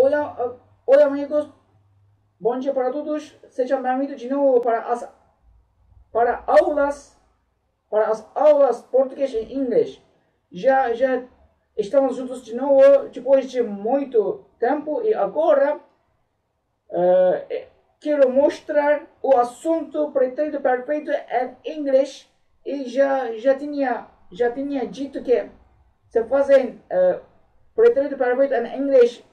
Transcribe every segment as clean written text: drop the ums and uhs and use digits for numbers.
Olá amigos, bom dia para todos. Sejam bem-vindos de novo para as aulas português e inglês. Já estamos juntos de novo depois de muito tempo e agora quero mostrar o assunto pretérito perfeito em inglês e já tinha dito que se fazem pretérito perfeito em inglês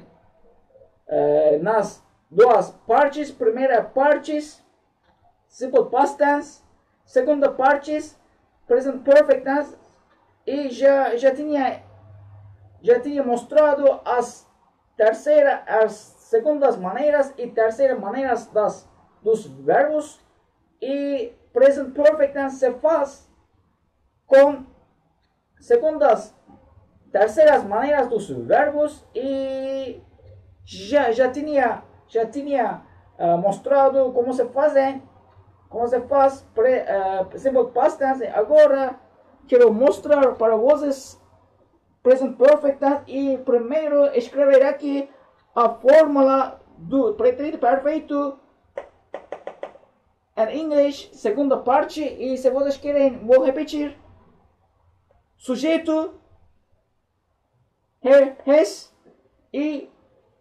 nas duas partes. Primeira parte, simple past tense. Segunda parte, present perfect tense. E já tinha mostrado as segundas maneiras e terceiras maneiras dos verbos. E present perfect tense se faz com terceiras maneiras dos verbos e já tinha mostrado como se faz simple past tense. Agora quero mostrar para vocês present perfect tense e primeiro escrever aqui a fórmula do pretérito perfeito em inglês, segunda parte, e se vocês querem vou repetir. Sujeito, he, his e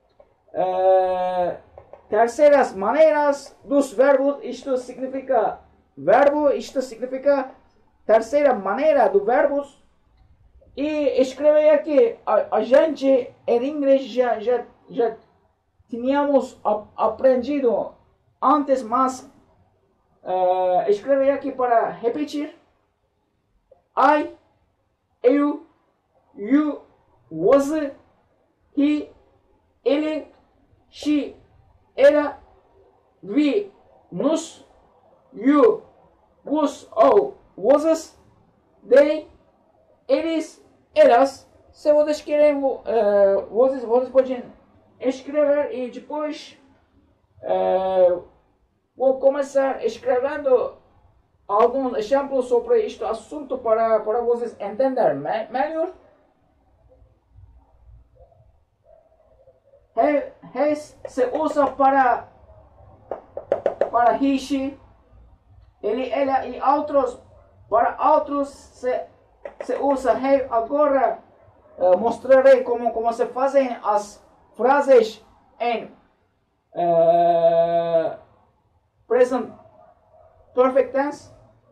terceiras maneiras dos verbos. Isto significa verbo, isto significa terceira maneira do verbos. E escrever aqui, a gente em inglês já tínhamos aprendido antes, mas escrever aqui para repetir. I, eu, you, você, he, ele, she, ela, we, nós, you, vos ou vocês, they, eles, elas. Se vocês querem, vocês podem escrever e depois vou começar escrevendo alguns exemplos sobre este assunto para vocês entenderem melhor. He se usa para he, she, ele, ela e outros. Para outros se usa he. Agora mostrarei como se fazem as frases em present perfect tense.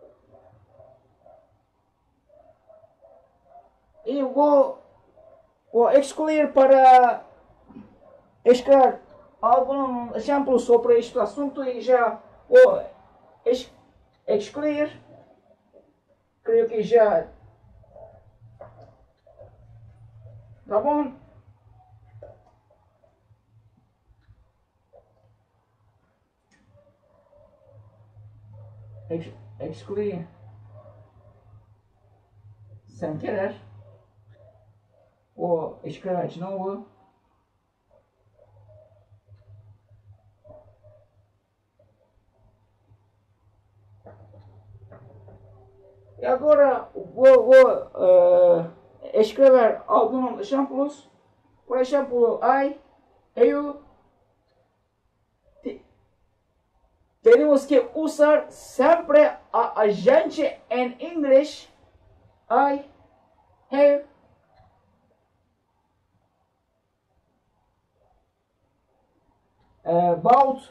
E vou excluir para escrever alguns exemplos sobre este assunto e já vou excluir. Creio que já tá bom. Excluir sem querer. Vou escrever de novo. E agora vou escrever alguns exemplos. Por exemplo, eu. Temos que usar sempre a gente em inglês. I have bought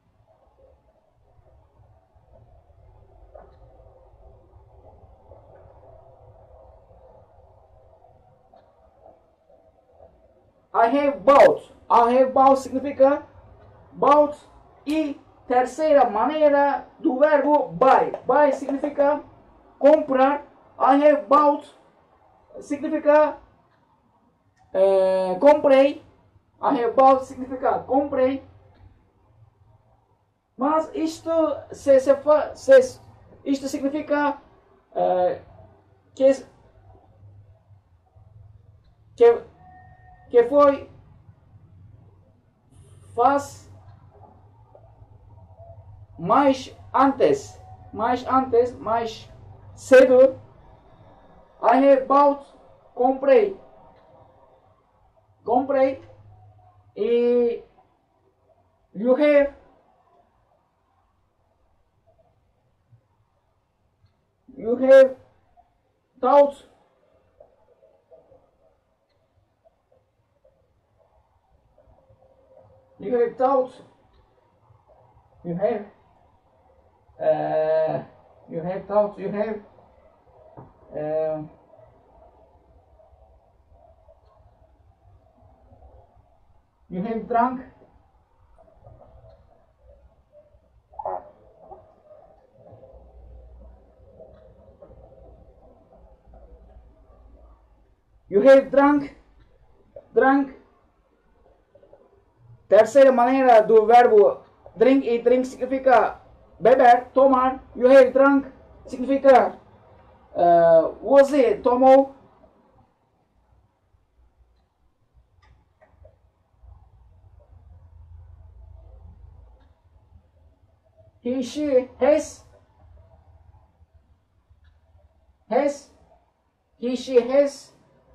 I have bought significa bought e terceira maneira do verbo buy. Buy significa comprar. I have bought significa comprei. I have bought significa comprei. Mas isto isto significa que foi faz mais cedo. I have bought comprei. E you have thought. You have thought. You have thought. You have drunk. You have drunk. Terceira maneira do verbo drink, e drink significa beber, tomar. You have drunk significa você tomou. He, she, has. He, she, has.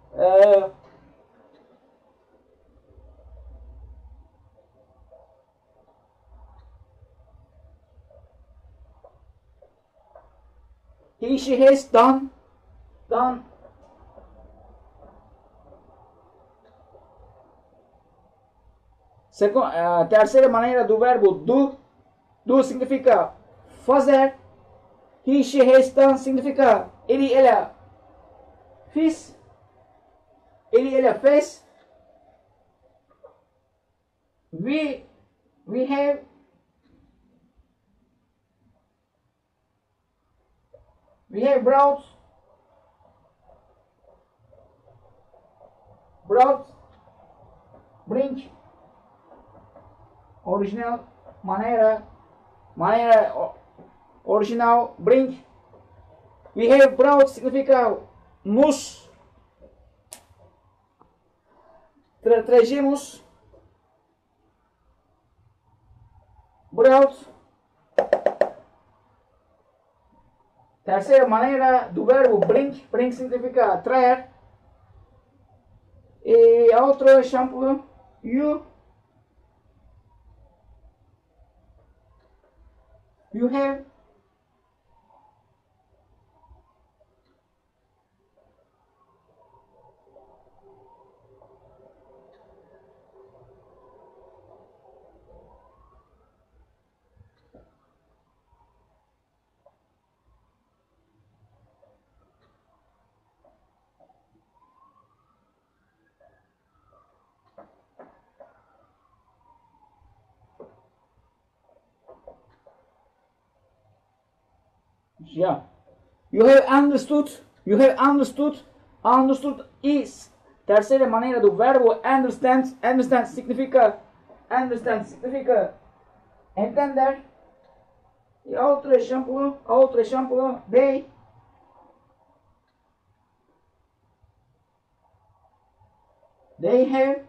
He, she, has done. Terceira maneira do verbo do. Do significa fazer. He, she, has done significa ele, ela fez. Ele, ela fez. We have. We have brought. Bring. Original maneira original, bring. We have brought significa nos trajemos. Brought. Terceira maneira do verbo bring significa trazer. E outro exemplo, you have. Yeah. You have understood. Understood is terceira maneira do verbo understand. Understand significa entender. E outro exemplo, they have.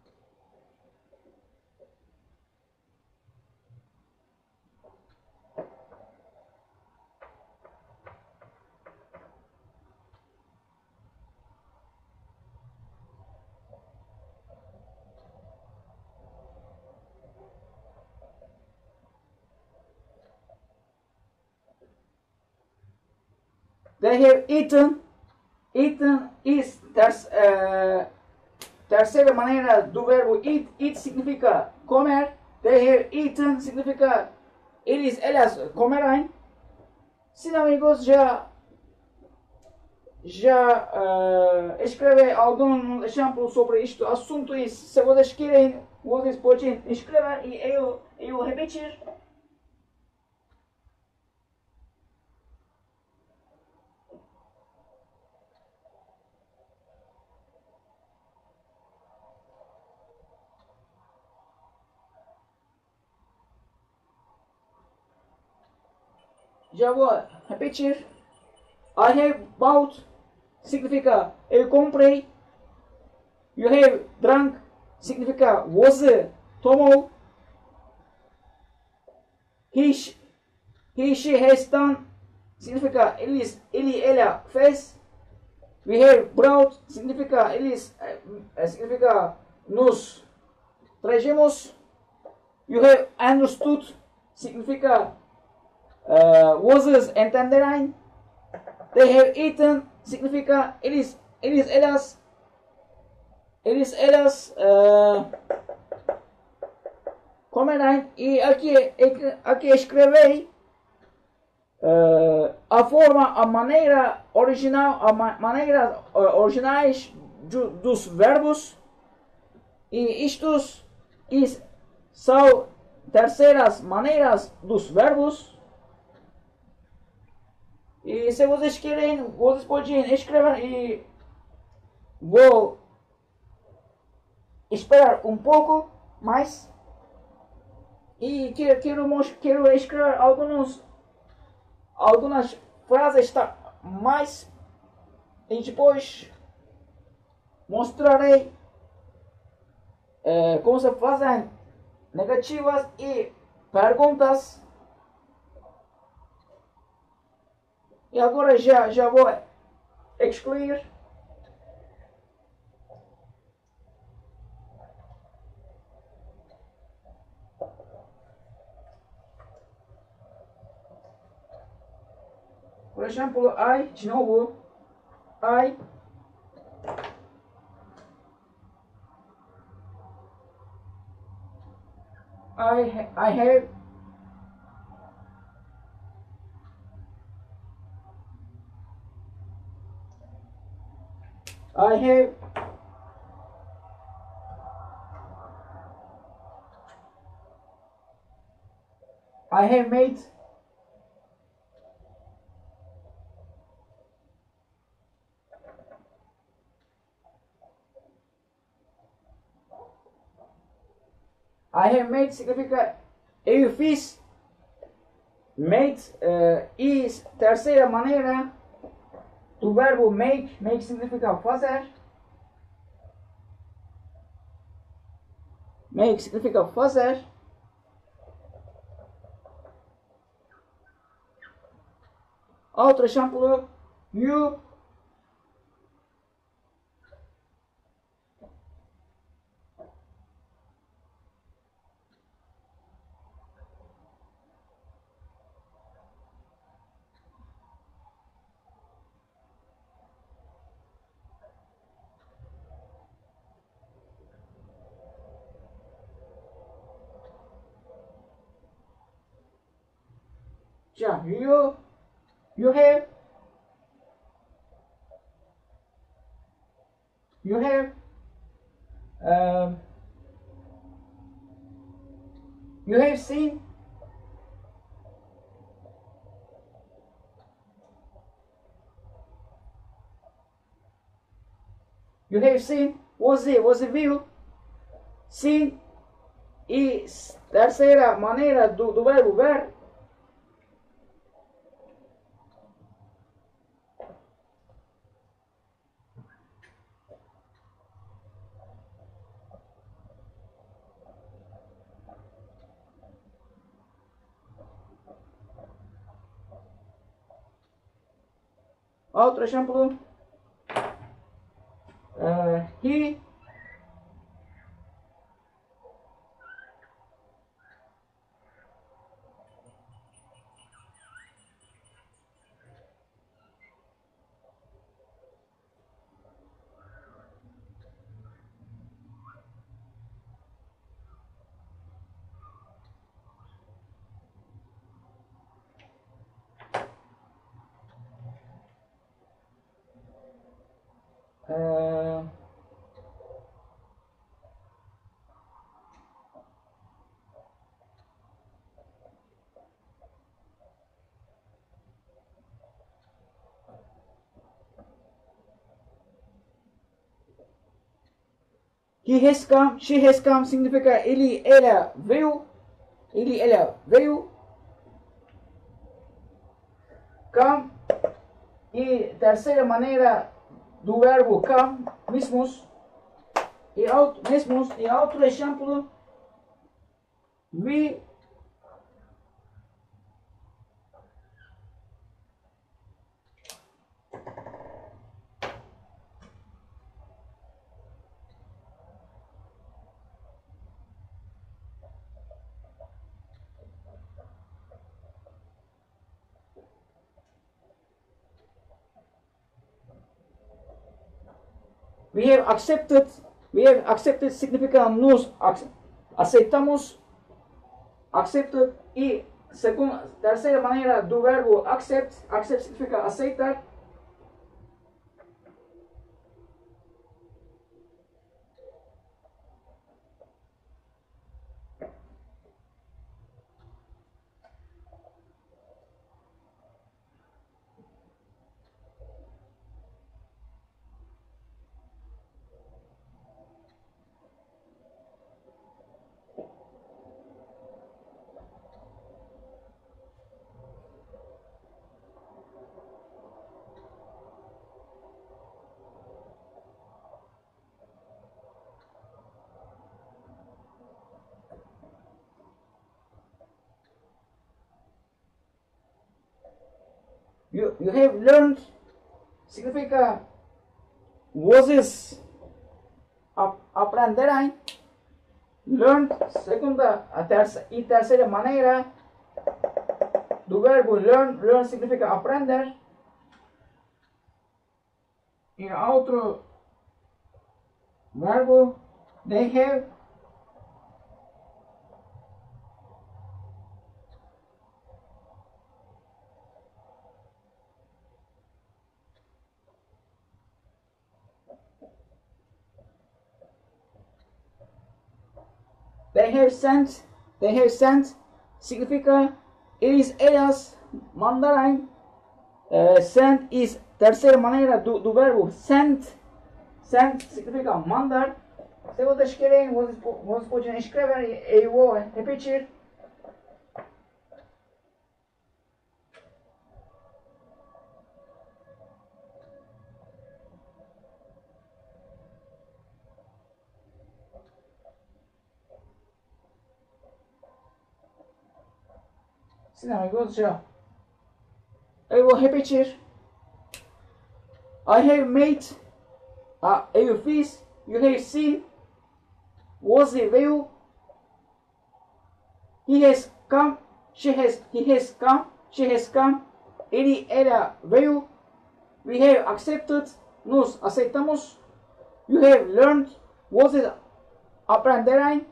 They have eaten. Eaten is terceira maneira do verbo eat. Eat significa comer. They have eaten significa elas comerão. Sim, amigos, já escrevi algum exemplo sobre este assunto e se vocês querem, vocês podem escrever e eu repetir. Já vou repetir. I have bought significa eu comprei. You have drunk significa você tomou. He, she has done significa ela fez. We have brought significa significa nos trajemos, you have understood, significa vocês entenderão. They have eaten, significa eles comerão. E aqui escrevei a forma, a maneira original, maneiras originais dos verbos. E estes são terceiras maneiras dos verbos. E se vocês querem, vocês podem escrever e vou esperar um pouco mais. E quero escrever algumas frases mais e depois mostrarei como se fazem negativas e perguntas. E agora já vou excluir. Por exemplo, de novo, I have made significa eu fiz. Made terceira maneira do verbo make. Make significa fazer. Make significa fazer. Outro exemplo, you you have seen. You have seen was viu. Seen e terceira maneira do verbo ver. Outro exemplo, he has come, she has come significa ela veio. Ela veio. Come e terceira maneira do verbo come, mesmos. E outro exemplo, we We have accepted. We have accepted significa nos aceitamos. Accepted y segunda, tercera manera do verbo accept. Accept significa aceitar. You have learned significa vocês aprenderem. Learn, segunda e terceira maneira do verbo learn. Learn significa aprender. E outro verbo, they have. They have sent significa eles mandarem. Send is terceira maneira do verbo send. Send significa mandar. Se vocês querem, vocês podem escrever e eu vou repetir. Sim, amigos, já. Eu vou repetir. I have made. Eu fiz. You have seen. Você veio. He has come. He has come. She has come. Ela veio. We have accepted. Nós aceitamos. You have learned. Vocês aprenderem.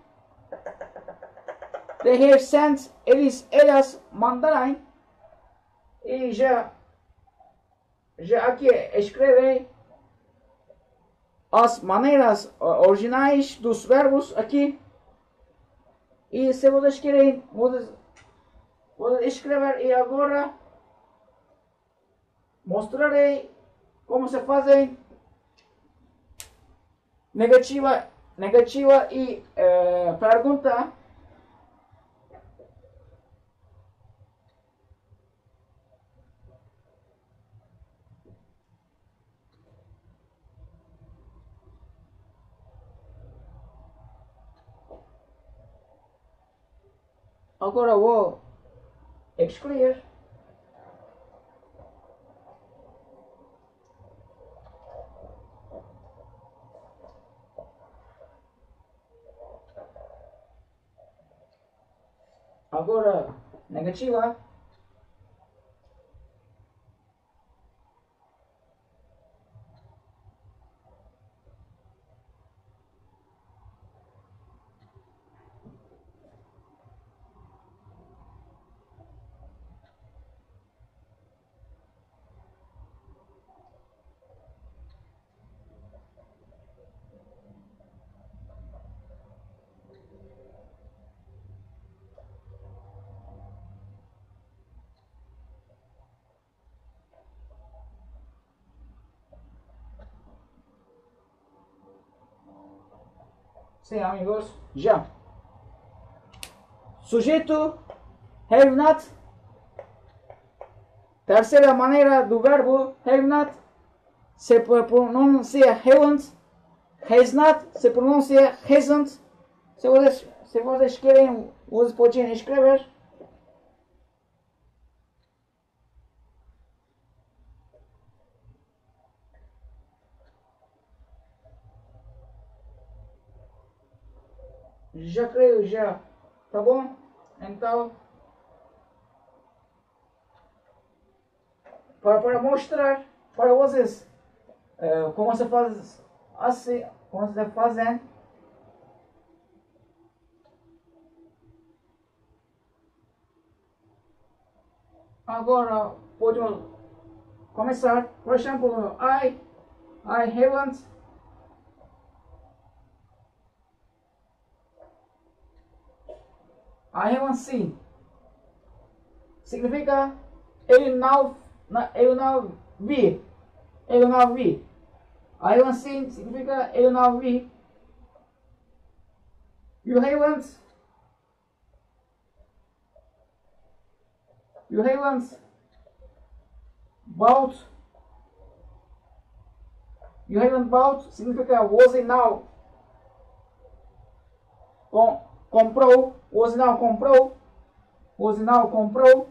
They have sent. Elas mandarem. E já aqui escrevi as maneiras originais dos verbos aqui. E se vocês querem, vocês escrever e agora mostrarei como se fazem negativa e pergunta. Agora vou excluir. Agora negativa. Sim, amigos, já. Sujeito, have not. Terceira maneira do verbo have not se pronuncia haven't. Has not se pronuncia hasn't. Se vocês querem, vocês podem escrever. Já creio, já. Tá bom? Então, para mostrar para vocês como se faz assim, como você fazem. Agora podemos começar. Por exemplo, I haven't seen. Significa eu não vi. Eu não vi. I haven't seen significa eu não vi. You haven't bought. You haven't bought significa você não comprou. Você não comprou. Você não comprou.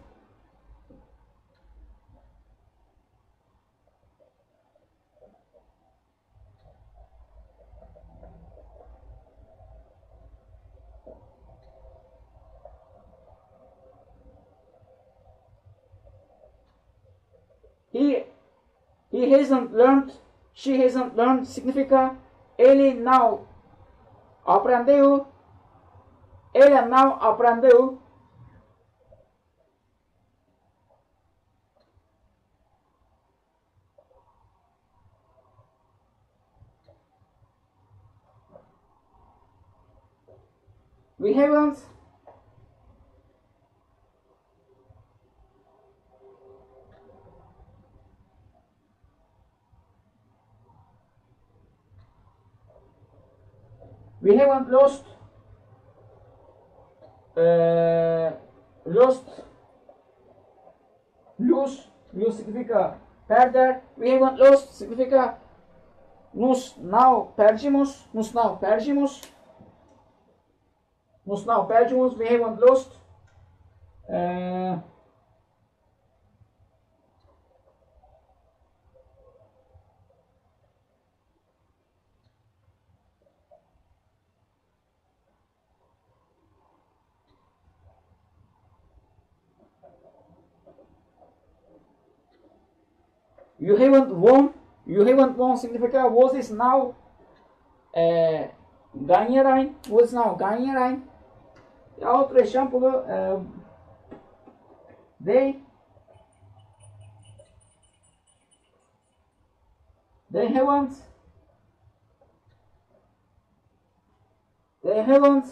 He hasn't learned, she hasn't learned significa ele não aprendeu, ela não aprendeu. We haven't lost lose significa perder. We haven't lost significa nos não perdemos. We haven't lost. You haven't won significa vocês não ganharem. Vocês não ganharem. Outro exemplo, they haven't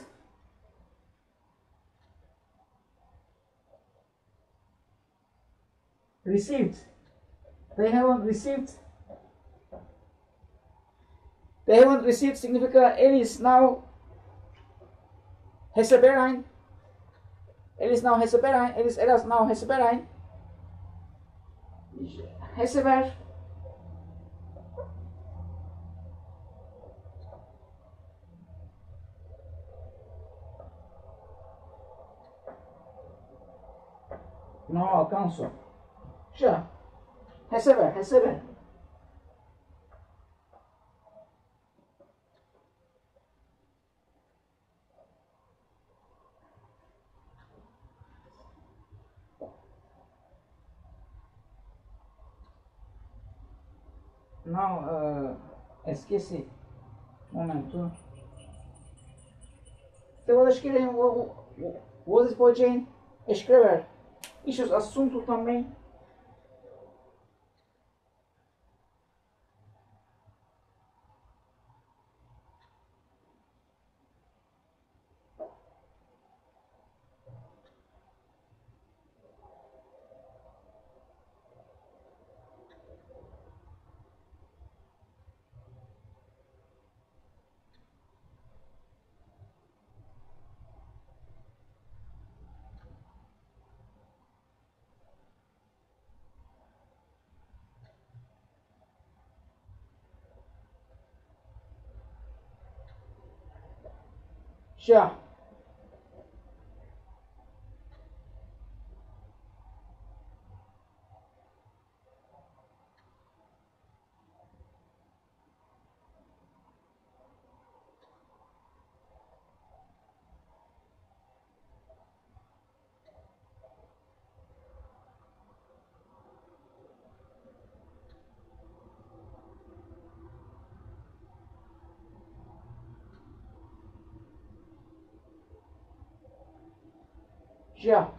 received. They haven't received significa eles não receberem. Elas não receberem. Receber. Não alcanço. Já. Receber. Não, esqueci. Momento. Se vocês querem, vocês podem escrever. Isso é assunto também. Já. Já.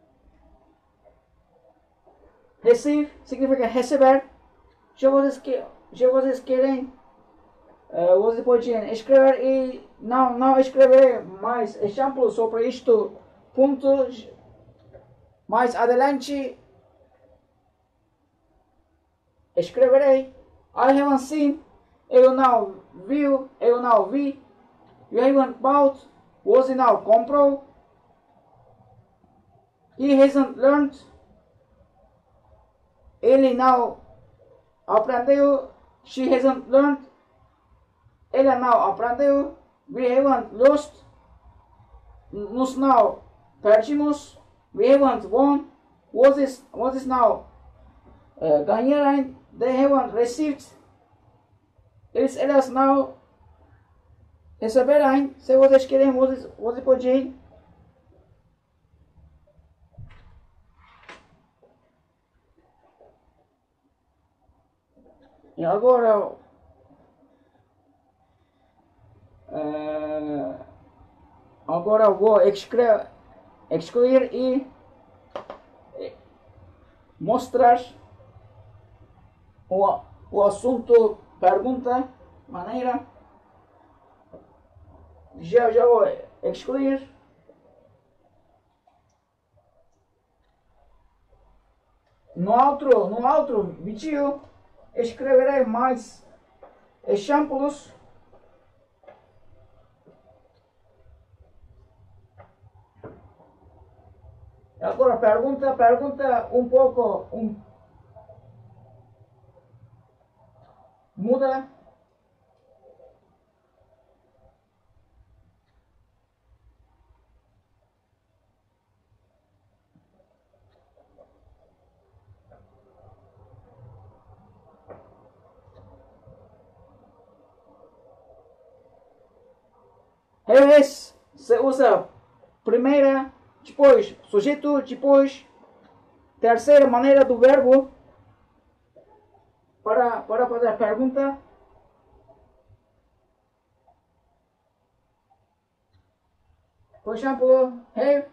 Receive significa receber. Já vocês querem, vocês podem escrever e não escreverei mais exemplos sobre isto. Pontos mais adelante escreverei. I haven't seen. Eu não viu. Eu não vi. You haven't bought. Você não comprou. He hasn't learned. Ele não aprendeu. She hasn't learned. Ela não aprendeu. We haven't lost. Nós não perdemos. We haven't won. Vocês não ganharam. They haven't received. Elas não receberão. Se vocês querem, vocês podem. E agora vou excluir e mostrar o assunto, pergunta, maneira. Já vou excluir. No outro vídeo escreverei mais exemplos. Agora pergunta um pouco, muda. Has se usa primeira, depois sujeito, depois terceira maneira do verbo para fazer a pergunta. Por exemplo, have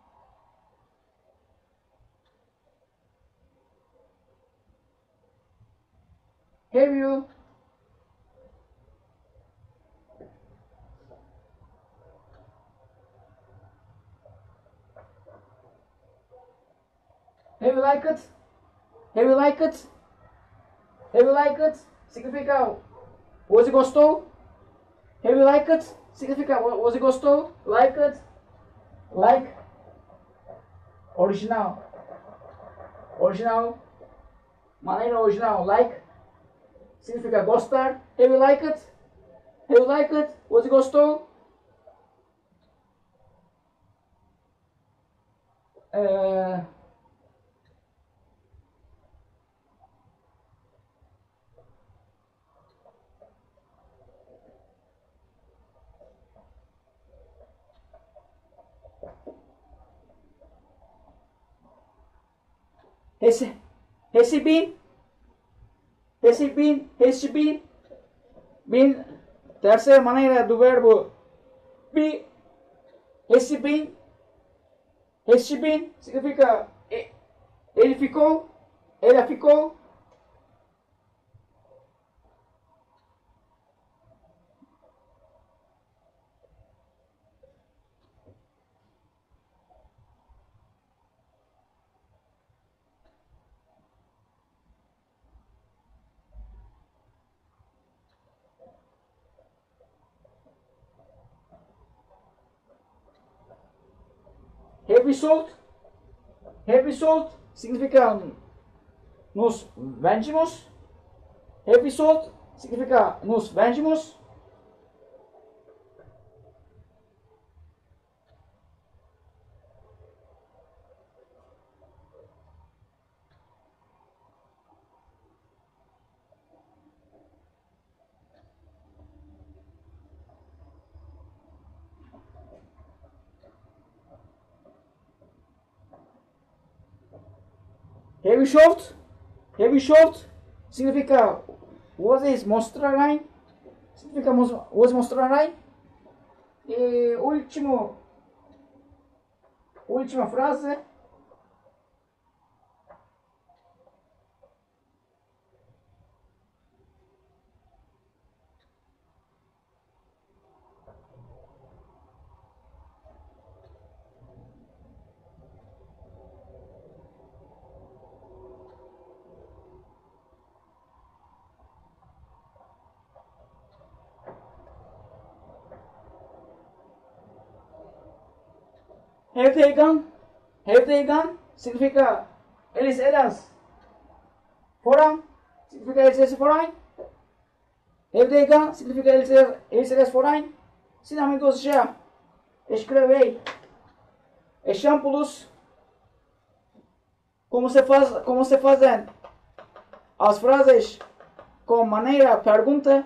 you liked it? Have you liked it? Have you liked it? Significa você gostou? Have you liked it? Significa você gostou? Like it? Like. Original. Maneira original. Like. Significa gostar. Have you liked it? Have you liked it? Você gostou? Recebi. Bem, terceira maneira do verbo be. Recebi significa ele ficou, ela ficou. Have you sold significa nos vendemos. Have you sold significa nos vendemos. Have you showed significa vocês mostrarão. Significa vocês mostrarão. E último última frase. Have they gone significa elas foram, significa eles foram. Have they gone significa eles foram. Sim, amigos, já escrevei exemplos como se fazem as frases com maneira pergunta.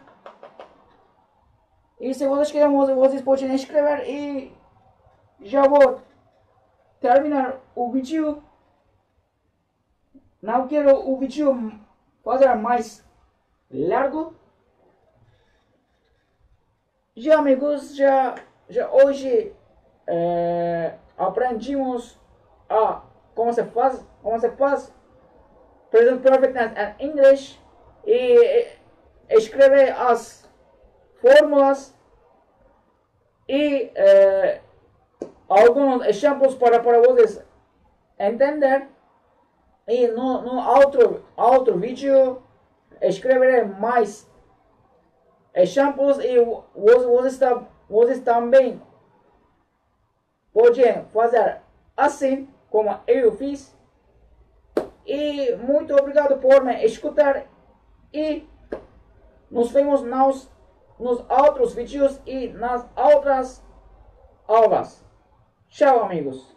E se vocês querem, vocês podem escrever e já vou terminar o vídeo. Não quero o vídeo fazer mais largo. Já, amigos, já hoje aprendemos a como se faz present perfect tense em inglês e escrever as fórmulas e alguns exemplos para vocês entender. E no outro vídeo escreverei mais exemplos e vocês também podem fazer assim como eu fiz. E muito obrigado por me escutar e nos vemos nos outros vídeos e nas outras aulas. Tchau, amigos.